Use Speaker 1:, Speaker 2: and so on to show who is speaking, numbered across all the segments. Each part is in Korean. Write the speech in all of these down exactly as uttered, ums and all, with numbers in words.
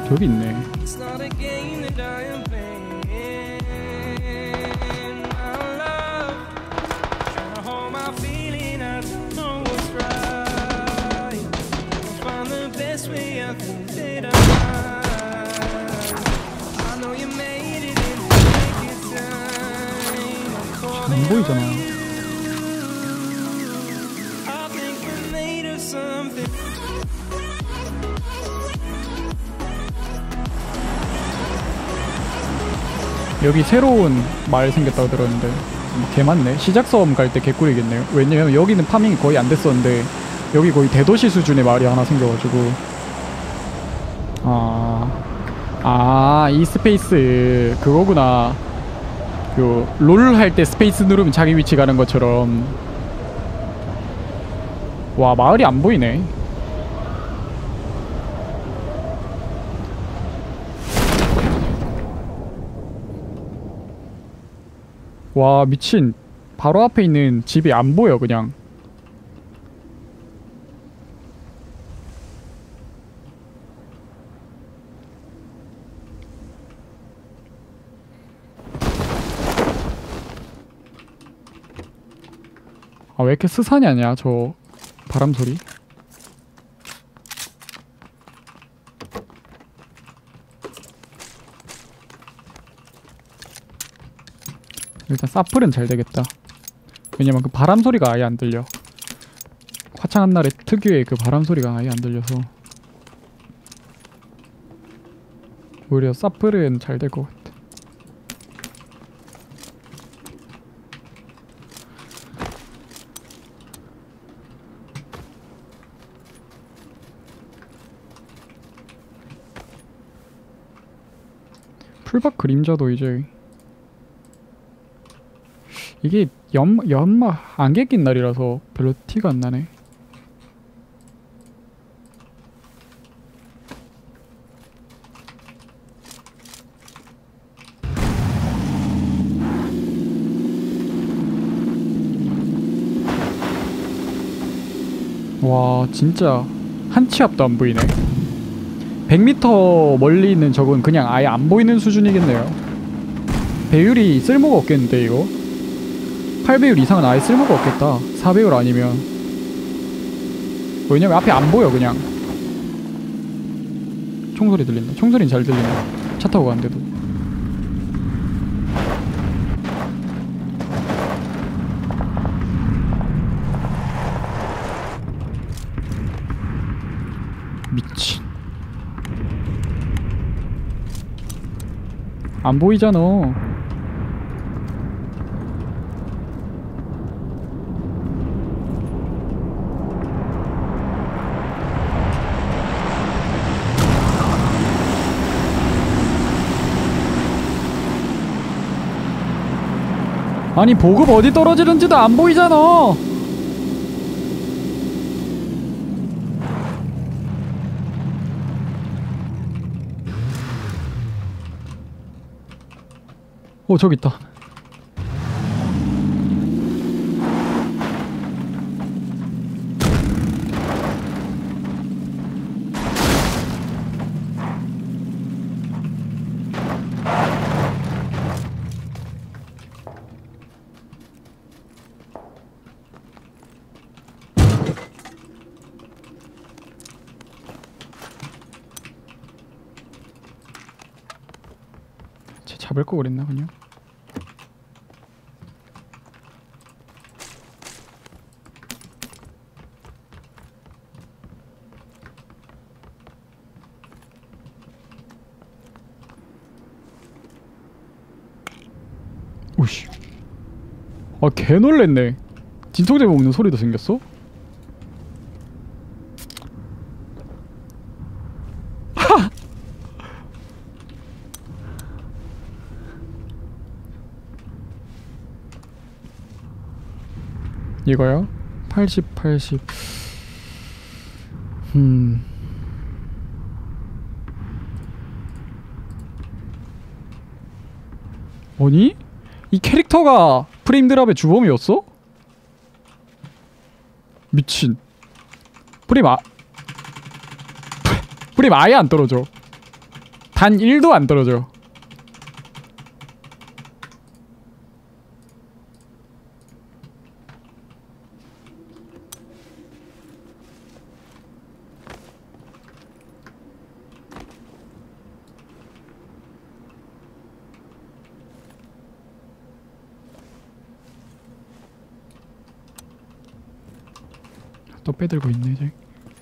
Speaker 1: 저기 있네. 안 보이잖아. 여기 새로운 마을 생겼다고 들었는데 개 많네. 시작섬 갈 때 개꿀이겠네요. 왜냐면 여기는 파밍이 거의 안 됐었는데 여기 거의 대도시 수준의 마을이 하나 생겨가지고. 아, 아, 이 스페이스 그거구나. 그 롤 할 때 스페이스 누르면 자기 위치 가는 것처럼. 와, 마을이 안 보이네. 와, 미친. 바로 앞에 있는 집이 안 보여 그냥. 아, 왜 이렇게 스산하냐 저 바람소리. 일단 사플은 잘 되겠다. 왜냐면 그 바람소리가 아예 안 들려. 화창한 날에 특유의 그 바람소리가 아예 안 들려서 오히려 사플은 잘 될 것 같아. 풀밭 그림자도 이제 이게 연, 연마 안개 낀 날이라서 별로 티가 안 나네. 와, 진짜 한 치 앞도 안 보이네. 백 미터 멀리 있는 적은 그냥 아예 안 보이는 수준이겠네요. 배율이 쓸모가 없겠는데 이거? 팔 배율 이상은 아예 쓸모가 없겠다. 사 배율 아니면. 왜냐면 앞에 안 보여 그냥. 총소리 들린다. 총소리는 잘 들린다. 차 타고 가는데도. 미친. 안 보이잖아. 아니, 보급 어디 떨어지는지도 안 보이잖아. 어, 저기 있다. 쟤 잡을 거 그랬나 그냥? 오씨. 아, 개 놀랬네. 진통제 먹는 소리도 생겼어? 이거요? 팔십, 팔십. 음. 아니? 이 캐릭터가 프레임 드랍의 주범이었어? 미친. 프레임 아... 프레임 아예 안 떨어져. 단 일도 안 떨어져. 또 빼들고 있네 이제.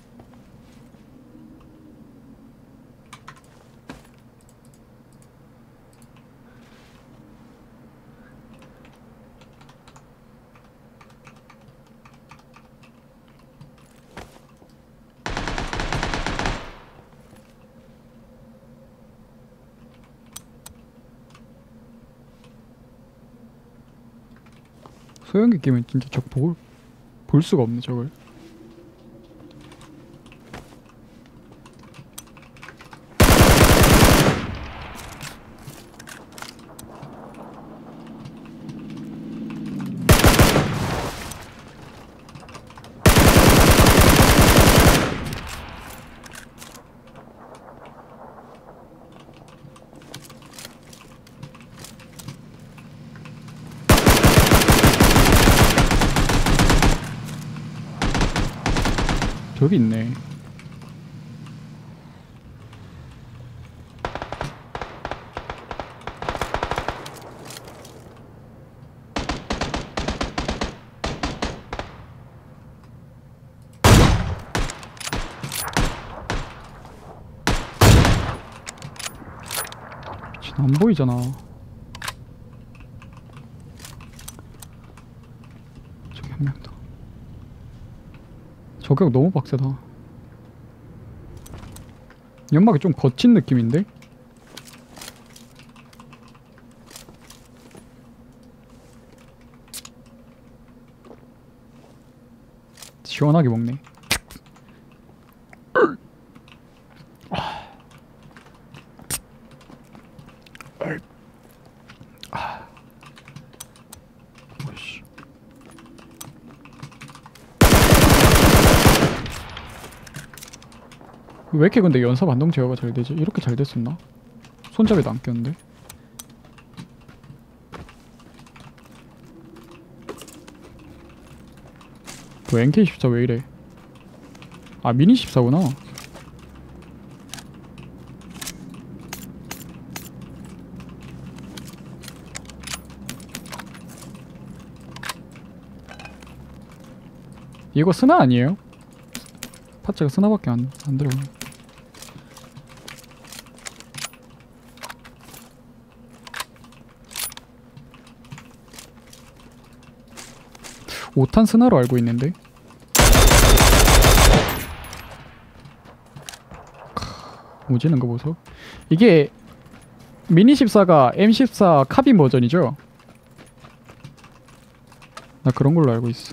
Speaker 1: 소형기 끼면 진짜 적 볼, 볼 수가 없네 저걸. 저기 있네. 안 보이잖아. 저기 한 명 더. 저격 너무 빡세다. 연막이 좀 거친 느낌인데? 시원하게 먹네. 왜 이렇게 근데 연사 반동 제어가 잘 되지? 이렇게 잘 됐었나? 손잡이도 안 꼈는데? 뭐 엔케이 십사 왜 이래? 아 미니 십사구나. 이거 스나 아니에요? 파츠가 스나밖에 안, 안 들어가네. 오 탄 스나로 알고 있는데? 오지는 거 보소. 이게 미니 십사가 엠 십사 카빈 버전이죠? 나 그런 걸로 알고 있어.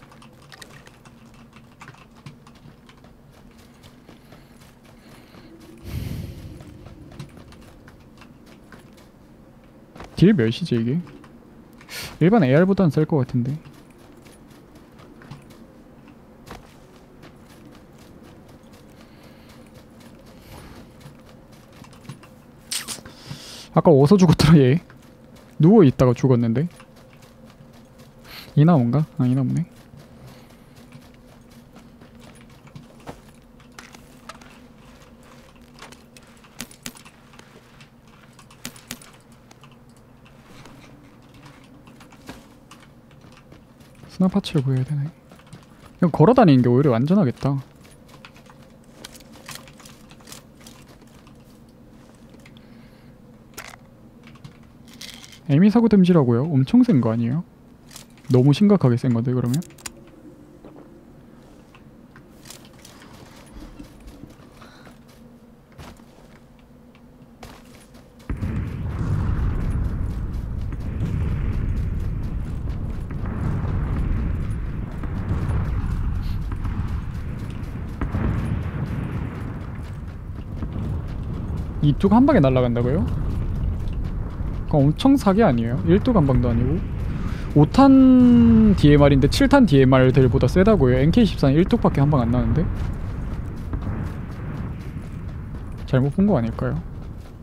Speaker 1: 딜 몇이지 이게? 일반 에이알보다는 셀 것 같은데. 아까 어디서 죽었더라 얘? 누워있다가 죽었는데? 이나온가? 아 이나오네. 스나 파츠를 구해야 되네. 그냥 걸어다니는 게 오히려 안전하겠다. 에미 사고 댐지라고요? 엄청 센 거 아니에요? 너무 심각하게 센 건데 그러면? 이뚝 한 방에 날아간다고요? 그럼 엄청 사기 아니에요? 일뚝 한 방도 아니고 오 탄 디엠알인데 칠 탄 디엠알들보다 세다고요? 엔케이 십사는 일뚝밖에 한 방 안 나는데? 잘못 본 거 아닐까요?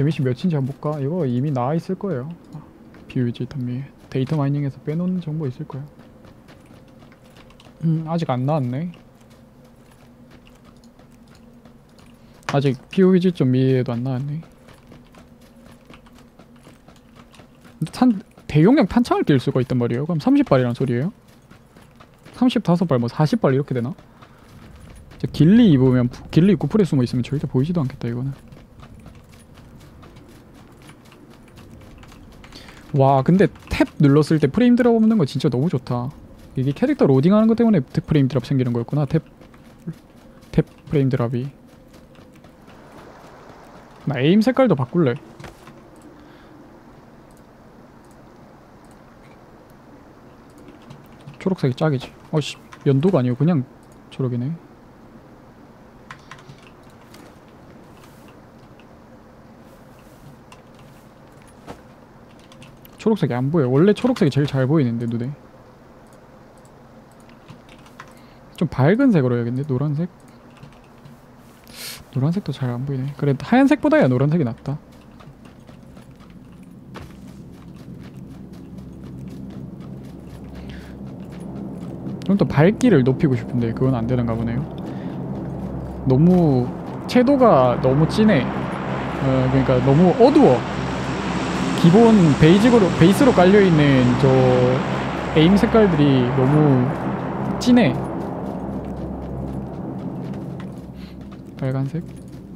Speaker 1: 데미지 몇인지 한번 볼까? 이거 이미 나와 있을 거예요. 비유지 단미 데이터 마이닝에서 빼놓은 정보 있을 거야. 음 아직 안 나왔네. 아직 피오비지.me에도 안 나왔네. 탄 대용량 탄창을 낄 수가 있단 말이에요. 그럼 삼십 발이란 소리예요? 삼십오 발 뭐 사십 발 이렇게 되나? 길리 입으면 길리 입고 풀에 숨어 있으면 절대 보이지도 않겠다 이거는. 와 근데 탭 눌렀을 때 프레임 드랍 없는 거 진짜 너무 좋다. 이게 캐릭터 로딩하는 것 때문에 프레임 드랍 생기는 거였구나. 탭 탭 프레임 드랍이. 나 에임 색깔도 바꿀래. 초록색이 짝이지. 어씨 연도가 아니고 그냥 초록이네. 초록색이 안 보여. 원래 초록색이 제일 잘 보이는데 눈에. 좀 밝은 색으로 해야겠네. 노란색. 노란색도 잘 안 보이네. 그래 하얀색보다야 노란색이 낫다. 좀 더 밝기를 높이고 싶은데 그건 안 되는가 보네요. 너무 채도가 너무 진해. 어, 그러니까 너무 어두워. 기본 베이직으로 베이스로 깔려 있는 저 에임 색깔들이 너무 진해. 빨간색.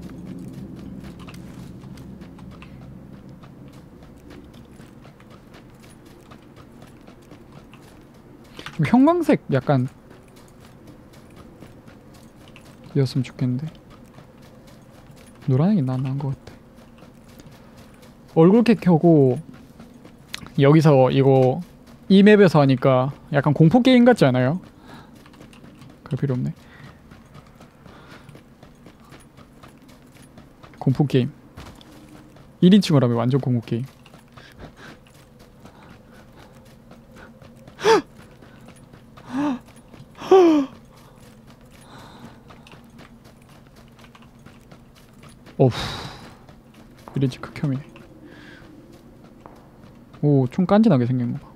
Speaker 1: 형광색 약간 이었으면 좋겠는데 노란색이 난 나은 것 같아. 얼굴 캡 켜고 여기서 이거 이 맵에서 하니까 약간 공포 게임 같지 않아요? 그럴 필요 없네. 공포 게임 일 인칭으로 하면 완전 공포 게임. 어후 일 인칭 극혐이네. 오 총 깐진하게 생긴 거 봐.